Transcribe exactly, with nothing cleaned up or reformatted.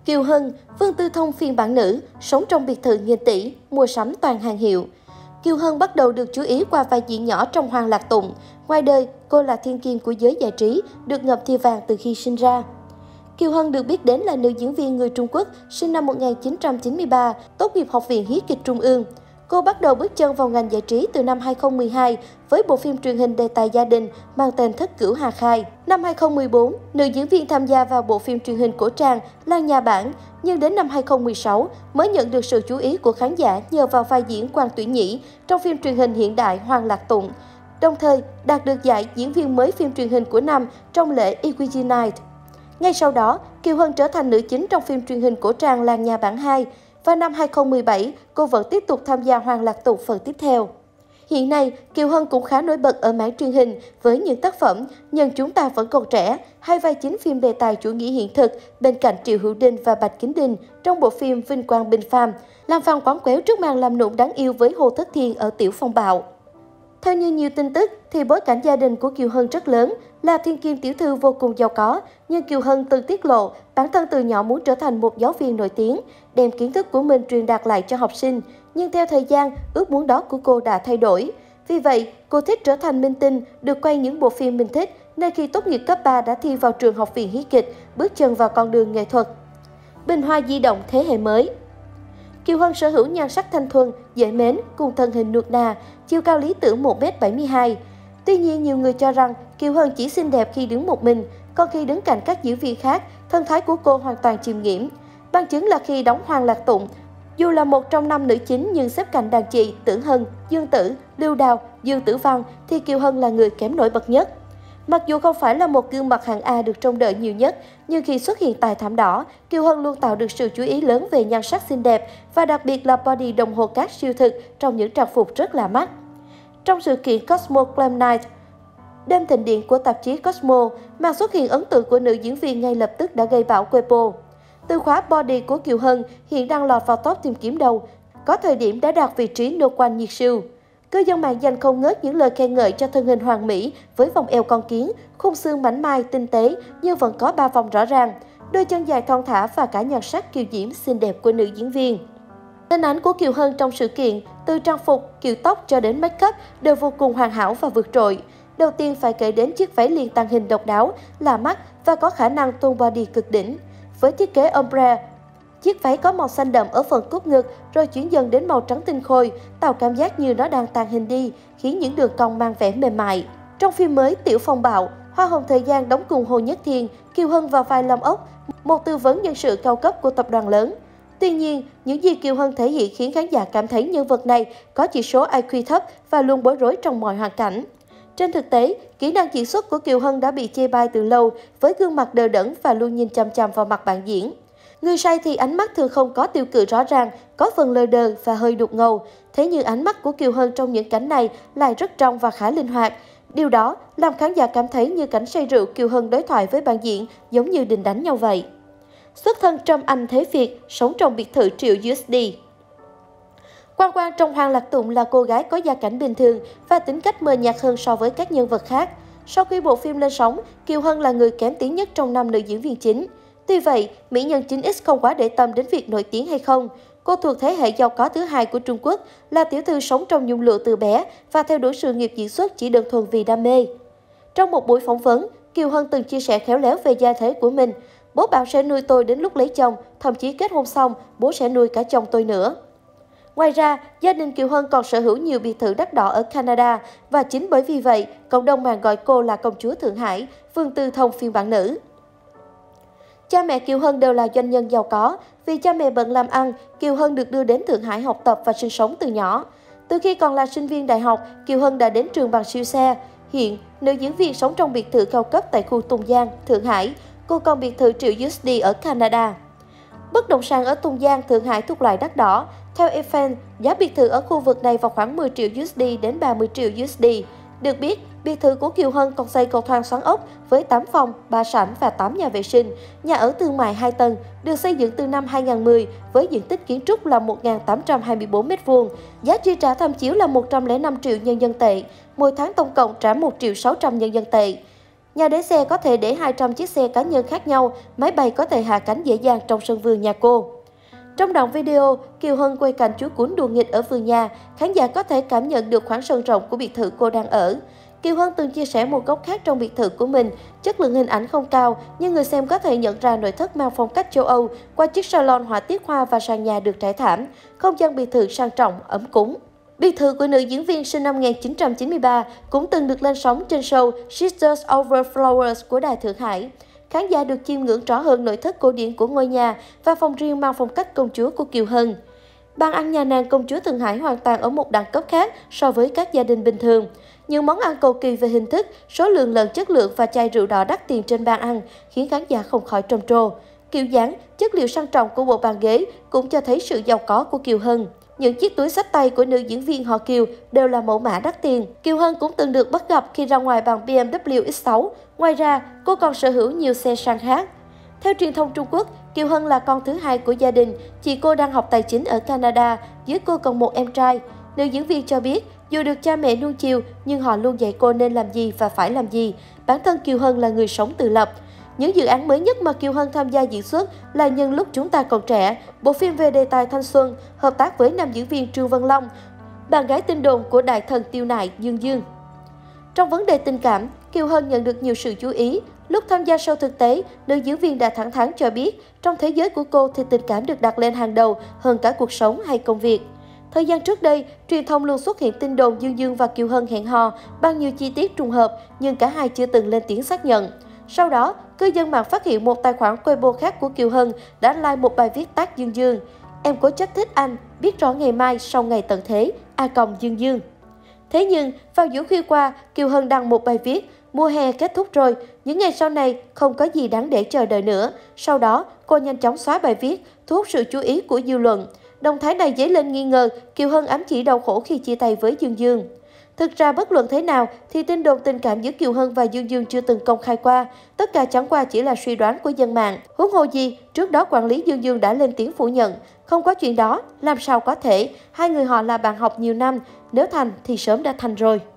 Kiều Hân, Vương Tư Thông phiên bản nữ, sống trong biệt thự nghìn tỷ, mua sắm toàn hàng hiệu. Kiều Hân bắt đầu được chú ý qua vai diễn nhỏ trong Hoàng Lạc Tụng. Ngoài đời, cô là thiên kim của giới giải trí, được ngậm thìa vàng từ khi sinh ra. Kiều Hân được biết đến là nữ diễn viên người Trung Quốc, sinh năm một nghìn chín trăm chín mươi ba, tốt nghiệp Học viện Hí kịch Trung ương. Cô bắt đầu bước chân vào ngành giải trí từ năm hai không một hai với bộ phim truyền hình đề tài gia đình mang tên Thất Cửu Hà Khai. Năm hai không một bốn, nữ diễn viên tham gia vào bộ phim truyền hình cổ trang Lan Nhà Bản, nhưng đến năm hai không một sáu mới nhận được sự chú ý của khán giả nhờ vào vai diễn Quan Tuyển Nhĩ trong phim truyền hình hiện đại Hoàng Lạc Tụng, đồng thời đạt được giải diễn viên mới phim truyền hình của năm trong lễ Equity Night. Ngay sau đó, Kiều Hân trở thành nữ chính trong phim truyền hình cổ trang Lan Nhà Bản hai. Và năm hai không một bảy, cô vẫn tiếp tục tham gia Hoàng Lạc Tụng phần tiếp theo. Hiện nay, Kiều Hân cũng khá nổi bật ở mảng truyền hình với những tác phẩm Nhưng Chúng Ta Vẫn Còn Trẻ, hai vai chính phim đề tài chủ nghĩa hiện thực bên cạnh Triệu Hữu Đinh và Bạch Kính Đinh trong bộ phim Vinh Quang Bình Phàm, làm phàn quán quéo trước màn làm nũng đáng yêu với Hồ Thất Thiên ở Tiểu Phong Bạo. Theo như nhiều tin tức, thì bối cảnh gia đình của Kiều Hân rất lớn, là thiên kim tiểu thư vô cùng giàu có, nhưng Kiều Hân từng tiết lộ bản thân từ nhỏ muốn trở thành một giáo viên nổi tiếng, đem kiến thức của mình truyền đạt lại cho học sinh, nhưng theo thời gian, ước muốn đó của cô đã thay đổi. Vì vậy, cô thích trở thành minh tinh, được quay những bộ phim mình thích, nên khi tốt nghiệp cấp ba đã thi vào trường Học viện Hí kịch, bước chân vào con đường nghệ thuật. Bình hoa di động thế hệ mới. Kiều Hân sở hữu nhan sắc thanh thuần, dễ mến cùng thân hình nuột nà, chiều cao lý tưởng một mét bảy mươi hai. Tuy nhiên, nhiều người cho rằng Kiều Hân chỉ xinh đẹp khi đứng một mình, còn khi đứng cạnh các diễn viên khác, thân thái của cô hoàn toàn chìm nghiễm. Bằng chứng là khi đóng Hoàng Lạc Tụng, dù là một trong năm nữ chính nhưng xếp cạnh đàn chị Tưởng Hân, Dương Tử, Lưu Đào, Dương Tử Văn thì Kiều Hân là người kém nổi bật nhất. Mặc dù không phải là một gương mặt hạng A được trông đợi nhiều nhất, nhưng khi xuất hiện tại thảm đỏ, Kiều Hân luôn tạo được sự chú ý lớn về nhan sắc xinh đẹp và đặc biệt là body đồng hồ cát siêu thực trong những trang phục rất lạ mắt. Trong sự kiện Cosmo Glam Night, đêm thịnh điện của tạp chí Cosmo, màn xuất hiện ấn tượng của nữ diễn viên ngay lập tức đã gây bão Weibo. Từ khóa body của Kiều Hân hiện đang lọt vào top tìm kiếm đầu, có thời điểm đã đạt vị trí no one nhiệt siêu. Cư dân mạng dành không ngớt những lời khen ngợi cho thân hình hoàn mỹ với vòng eo con kiến, khung xương mảnh mai tinh tế nhưng vẫn có ba vòng rõ ràng, đôi chân dài thon thả và cả nhan sắc kiều diễm xinh đẹp của nữ diễn viên. Hình ảnh của Kiều Hân trong sự kiện, từ trang phục, kiểu tóc cho đến make up đều vô cùng hoàn hảo và vượt trội. Đầu tiên phải kể đến chiếc váy liền tàng hình độc đáo, lạ mắt và có khả năng tôn body cực đỉnh. Với thiết kế ombre, chiếc váy có màu xanh đậm ở phần cúc ngực rồi chuyển dần đến màu trắng tinh khôi, tạo cảm giác như nó đang tàng hình đi, khiến những đường cong mang vẻ mềm mại. Trong phim mới Tiểu Phong Bạo, Hoa hậu thời gian đóng cùng Hồ Nhất Thiên, Kiều Hân vào vai Lâm Ốc, một tư vấn nhân sự cao cấp của tập đoàn lớn. Tuy nhiên, những gì Kiều Hân thể hiện khiến khán giả cảm thấy nhân vật này có chỉ số i kiu thấp và luôn bối rối trong mọi hoàn cảnh. Trên thực tế, kỹ năng diễn xuất của Kiều Hân đã bị chê bai từ lâu với gương mặt đờ đẫn và luôn nhìn chằm chằm vào mặt bạn diễn. Người say thì ánh mắt thường không có tiêu cự rõ ràng, có phần lờ đờ và hơi đục ngầu. Thế nhưng ánh mắt của Kiều Hân trong những cảnh này lại rất trong và khá linh hoạt. Điều đó làm khán giả cảm thấy như cảnh say rượu Kiều Hân đối thoại với bạn diễn giống như đình đánh nhau vậy. Xuất thân Trâm Anh Thế Việt, sống trong biệt thự triệu u ét đê. Quang Quang trong Hoàng Lạc Tụng là cô gái có gia cảnh bình thường và tính cách mờ nhạt hơn so với các nhân vật khác. Sau khi bộ phim lên sóng, Kiều Hân là người kém tiếng nhất trong năm nữ diễn viên chính. Tuy vậy, mỹ nhân chín ích không quá để tâm đến việc nổi tiếng hay không. Cô thuộc thế hệ giàu có thứ hai của Trung Quốc, là tiểu thư sống trong nhung lụa từ bé và theo đuổi sự nghiệp diễn xuất chỉ đơn thuần vì đam mê. Trong một buổi phỏng vấn, Kiều Hân từng chia sẻ khéo léo về gia thế của mình. Bố bảo sẽ nuôi tôi đến lúc lấy chồng, thậm chí kết hôn xong, bố sẽ nuôi cả chồng tôi nữa. Ngoài ra, gia đình Kiều Hân còn sở hữu nhiều biệt thự đắt đỏ ở Canada và chính bởi vì vậy, cộng đồng mạng gọi cô là công chúa Thượng Hải, Vương Tư Thông phiên bản nữ. Cha mẹ Kiều Hân đều là doanh nhân giàu có. Vì cha mẹ bận làm ăn, Kiều Hân được đưa đến Thượng Hải học tập và sinh sống từ nhỏ. Từ khi còn là sinh viên đại học, Kiều Hân đã đến trường bằng siêu xe. Hiện, nữ diễn viên sống trong biệt thự cao cấp tại khu Tùng Giang, Thượng Hải. Cô còn biệt thự triệu u ét đê ở Canada. Bất động sản ở Tùng Giang, Thượng Hải thuộc loại đắt đỏ. Theo Eiffel, giá biệt thự ở khu vực này vào khoảng mười triệu u ét đê đến ba mươi triệu u ét đê. Được biết, biệt thự của Kiều Hân còn xây cầu thang xoắn ốc với tám phòng, ba sảnh và tám nhà vệ sinh, nhà ở thương mại hai tầng, được xây dựng từ năm hai nghìn không trăm mười với diện tích kiến trúc là một nghìn tám trăm hai mươi tư mét vuông. Giá chi trả tham chiếu là một trăm lẻ năm triệu nhân dân tệ, mỗi tháng tổng cộng trả một triệu sáu trăm nhân dân tệ. Nhà để xe có thể để hai trăm chiếc xe cá nhân khác nhau, máy bay có thể hạ cánh dễ dàng trong sân vườn nhà cô. Trong đoạn video, Kiều Hân quay cảnh chuối cuốn đùa nghịch ở vườn nhà, khán giả có thể cảm nhận được khoảng sân rộng của biệt thự cô đang ở. Kiều Hân từng chia sẻ một góc khác trong biệt thự của mình, chất lượng hình ảnh không cao, nhưng người xem có thể nhận ra nội thất mang phong cách châu Âu qua chiếc salon họa tiết hoa và sàn nhà được trải thảm, không gian biệt thự sang trọng, ấm cúng. Biệt thự của nữ diễn viên sinh năm một nghìn chín trăm chín mươi ba cũng từng được lên sóng trên show Sisters Over Flowers của Đài Thượng Hải. Khán giả được chiêm ngưỡng rõ hơn nội thất cổ điển của ngôi nhà và phòng riêng mang phong cách công chúa của Kiều Hân. Bàn ăn nhà nàng công chúa Thượng Hải hoàn toàn ở một đẳng cấp khác so với các gia đình bình thường. Những món ăn cầu kỳ về hình thức, số lượng lẫn chất lượng và chai rượu đỏ đắt tiền trên bàn ăn khiến khán giả không khỏi trầm trồ. Kiểu dáng, chất liệu sang trọng của bộ bàn ghế cũng cho thấy sự giàu có của Kiều Hân. Những chiếc túi xách tay của nữ diễn viên họ Kiều đều là mẫu mã đắt tiền. Kiều Hân cũng từng được bắt gặp khi ra ngoài bằng B M W X sáu. Ngoài ra, cô còn sở hữu nhiều xe sang khác. Theo truyền thông Trung Quốc, Kiều Hân là con thứ hai của gia đình. Chị cô đang học tài chính ở Canada, dưới cô còn một em trai. Nữ diễn viên cho biết, dù được cha mẹ nuông chiều, nhưng họ luôn dạy cô nên làm gì và phải làm gì. Bản thân Kiều Hân là người sống tự lập. Những dự án mới nhất mà Kiều Hân tham gia diễn xuất là Nhân lúc chúng ta còn trẻ, bộ phim về đề tài thanh xuân, hợp tác với nam diễn viên Trương Văn Long, bạn gái tin đồn của đại thần tiêu nại Dương Dương. Trong vấn đề tình cảm, Kiều Hân nhận được nhiều sự chú ý. Lúc tham gia show thực tế, nữ diễn viên đã thẳng thắn cho biết, trong thế giới của cô thì tình cảm được đặt lên hàng đầu hơn cả cuộc sống hay công việc. Thời gian trước đây, truyền thông luôn xuất hiện tin đồn Dương Dương và Kiều Hân hẹn hò bằng nhiều chi tiết trùng hợp, nhưng cả hai chưa từng lên tiếng xác nhận. Sau đó, cư dân mạng phát hiện một tài khoản Weibo khác của Kiều Hân đã like một bài viết tag Dương Dương. Em cố chấp thích anh, biết rõ ngày mai sau ngày tận thế, a còng Dương Dương. Thế nhưng, vào giữa khuya qua, Kiều Hân đăng một bài viết, mùa hè kết thúc rồi, những ngày sau này không có gì đáng để chờ đợi nữa. Sau đó, cô nhanh chóng xóa bài viết, thu hút sự chú ý của dư luận. Động thái này dấy lên nghi ngờ Kiều Hân ám chỉ đau khổ khi chia tay với Dương Dương. Thực ra bất luận thế nào thì tin đồn tình cảm giữa Kiều Hân và Dương Dương chưa từng công khai qua, tất cả chẳng qua chỉ là suy đoán của dân mạng. Huống hồ gì, trước đó quản lý Dương Dương đã lên tiếng phủ nhận, không có chuyện đó, làm sao có thể, hai người họ là bạn học nhiều năm, nếu thành thì sớm đã thành rồi.